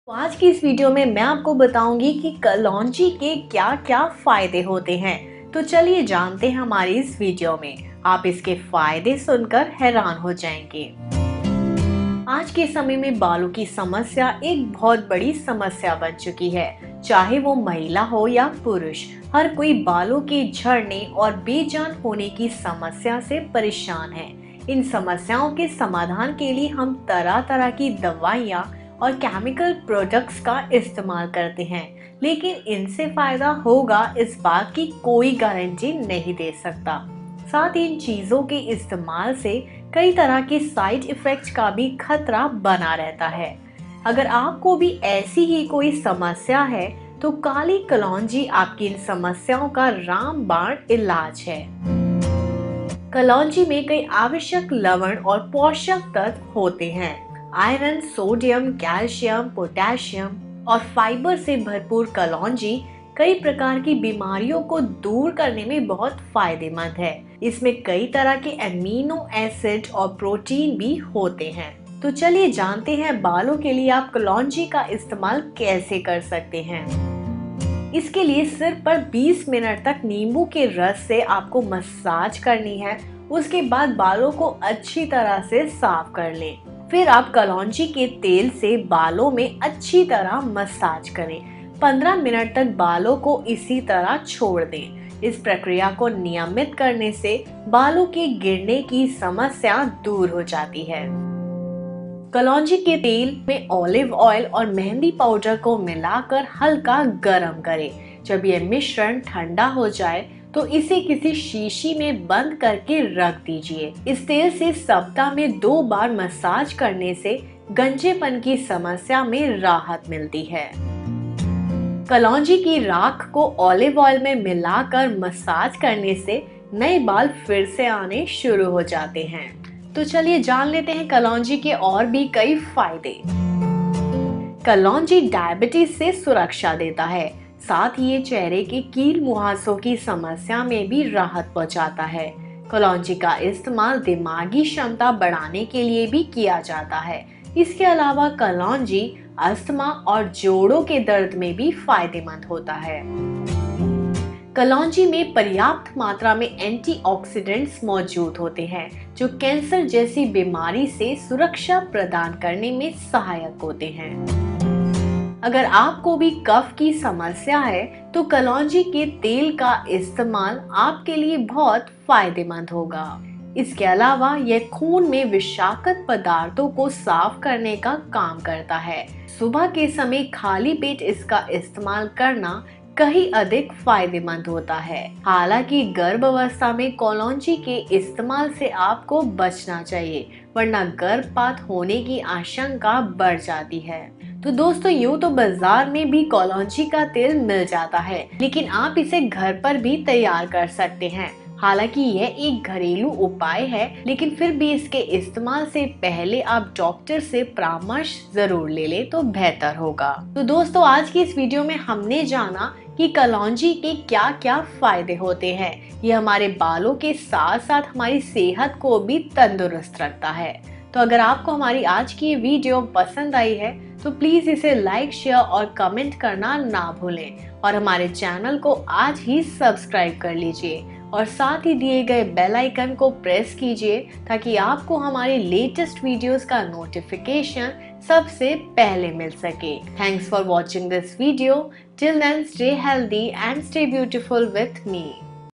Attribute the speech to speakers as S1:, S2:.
S1: तो आज की इस वीडियो में मैं आपको बताऊंगी कि कलौंजी के क्या क्या फायदे होते हैं। तो चलिए जानते हैं हमारी इस वीडियो में। आप इसके फायदे सुनकर हैरान हो जाएंगे। आज के समय में बालों की समस्या एक बहुत बड़ी समस्या बन चुकी है। चाहे वो महिला हो या पुरुष, हर कोई बालों के झड़ने और बेजान होने की समस्या से परेशान है। इन समस्याओं के समाधान के लिए हम तरह तरह की दवाइयाँ और केमिकल प्रोडक्ट्स का इस्तेमाल करते हैं, लेकिन इनसे फायदा होगा इस बात की कोई गारंटी नहीं दे सकता। साथ ही इन चीजों के इस्तेमाल से कई तरह के साइड इफेक्ट्स का भी खतरा बना रहता है। अगर आपको भी ऐसी ही कोई समस्या है तो काली कलौंजी आपकी इन समस्याओं का रामबाण इलाज है। कलौंजी में कई आवश्यक लवण और पोषक तत्व होते हैं। आयरन, सोडियम, कैल्शियम, पोटेशियम और फाइबर से भरपूर कलौंजी कई प्रकार की बीमारियों को दूर करने में बहुत फायदेमंद है। इसमें कई तरह के एमिनो एसिड और प्रोटीन भी होते हैं। तो चलिए जानते हैं बालों के लिए आप कलौंजी का इस्तेमाल कैसे कर सकते हैं। इसके लिए सिर पर 20 मिनट तक नींबू के रस से आपको मसाज करनी है। उसके बाद बालों को अच्छी तरह से साफ कर लें। फिर आप कलौंजी के तेल से बालों में अच्छी तरह मसाज करें। 15 मिनट तक बालों को इसी तरह छोड़ दें। इस प्रक्रिया को नियमित करने से बालों के गिरने की समस्या दूर हो जाती है। कलौंजी के तेल में ऑलिव ऑयल और मेहंदी पाउडर को मिलाकर हल्का गरम करें। जब यह मिश्रण ठंडा हो जाए तो इसे किसी शीशी में बंद करके रख दीजिए। इस तेल से सप्ताह में 2 बार मसाज करने से गंजेपन की समस्या में राहत मिलती है। कलौंजी की राख को ऑलिव ऑयल में मिलाकर मसाज करने से नए बाल फिर से आने शुरू हो जाते हैं। तो चलिए जान लेते हैं कलौंजी के और भी कई फायदे। कलौंजी डायबिटीज से सुरक्षा देता है। साथ ही ये चेहरे के कील मुहासों की समस्या में भी राहत पहुंचाता है। कलौंजी का इस्तेमाल दिमागी क्षमता बढ़ाने के लिए भी किया जाता है। इसके अलावा कलौंजी अस्थमा और जोड़ों के दर्द में भी फायदेमंद होता है। कलौंजी में पर्याप्त मात्रा में एंटीऑक्सीडेंट्स मौजूद होते हैं जो कैंसर जैसी बीमारी से सुरक्षा प्रदान करने में सहायक होते हैं। अगर आपको भी कफ की समस्या है तो कलौंजी के तेल का इस्तेमाल आपके लिए बहुत फायदेमंद होगा। इसके अलावा यह खून में विषाक्त पदार्थों को साफ करने का काम करता है। सुबह के समय खाली पेट इसका इस्तेमाल करना कहीं अधिक फायदेमंद होता है। हालांकि गर्भावस्था में कलौंजी के इस्तेमाल से आपको बचना चाहिए, वरना गर्भपात होने की आशंका बढ़ जाती है। तो दोस्तों, यूँ तो बाजार में भी कलौंजी का तेल मिल जाता है, लेकिन आप इसे घर पर भी तैयार कर सकते हैं। हालांकि यह एक घरेलू उपाय है, लेकिन फिर भी इसके इस्तेमाल से पहले आप डॉक्टर से परामर्श जरूर ले लें तो बेहतर होगा। तो दोस्तों, आज की इस वीडियो में हमने जाना कि कलौंजी के क्या क्या फायदे होते हैं। ये हमारे बालों के साथ साथ हमारी सेहत को भी तंदुरुस्त रखता है। तो अगर आपको हमारी आज की ये वीडियो पसंद आई है तो प्लीज इसे लाइक, शेयर और कमेंट करना ना भूलें और हमारे चैनल को आज ही सब्सक्राइब कर लीजिए और साथ ही दिए गए बेल आइकन को प्रेस कीजिए ताकि आपको हमारे लेटेस्ट वीडियोस का नोटिफिकेशन सबसे पहले मिल सके। Thanks for watching this video. Till then, stay healthy and stay beautiful with me.